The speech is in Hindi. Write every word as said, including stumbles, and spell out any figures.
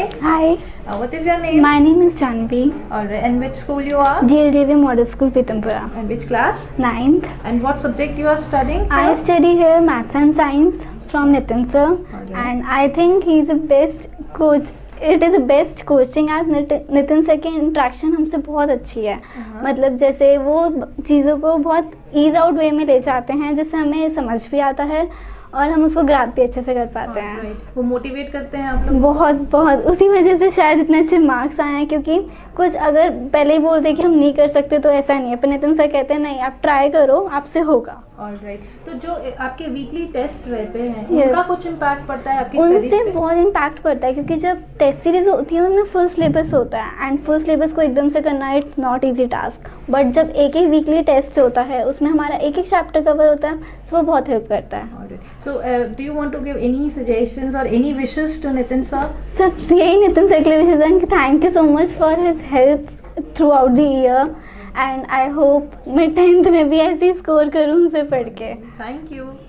Hi. Uh, what is your name? My name is Janvi. Alright. And which school you are? G L D V Model School, Pitampura. And which class? Ninth. And what subject you are studying? I here? study here Maths and Science from Nitin sir. Alright. And I think he is the best coach. It is the best coaching as Nitin sir की इंट्रैक्शन हमसे बहुत अच्छी है. uh-huh. मतलब जैसे वो चीज़ों को बहुत ईज आउट वे में ले जाते हैं जिससे हमें समझ भी आता है और हम उसको ग्रैब भी अच्छे से कर पाते हैं. right. वो मोटिवेट करते हैं आप लोग? बहुत बहुत उसी वजह से शायद इतने अच्छे मार्क्स आए हैं, क्योंकि कुछ अगर पहले ही बोलते कि हम नहीं कर सकते तो ऐसा नहीं है, पर नितिन सर कहते हैं नहीं आप ट्राई करो आपसे होगा. ऑलराइट. तो जो आपके वीकली टेस्ट रहते हैं yes. उनका कुछ इम्पैक्ट पड़ता है आपकी स्टडीज पे? उनसे बहुत इम्पैक्ट पड़ता है, क्योंकि जब टेस्ट सीरीज होती है उनमें फुल सिलेबस होता है एंड फुल सिलेबस को एकदम से करना it's not easy task. But जब एक एक वीकली टेस्ट होता है उसमें हमारा एक एक चैप्टर कवर होता है तो वो बहुत हेल्प करता है. So do you want to give any suggestions और any wishes to Nitin sir? सब यही नितिन सर के लिए विशेस हैं कि thank you so much for his help throughout the year and I hope मैं टेंथ में भी ऐसे ही स्कोर करूँ उनसे पढ़ के. Thank you.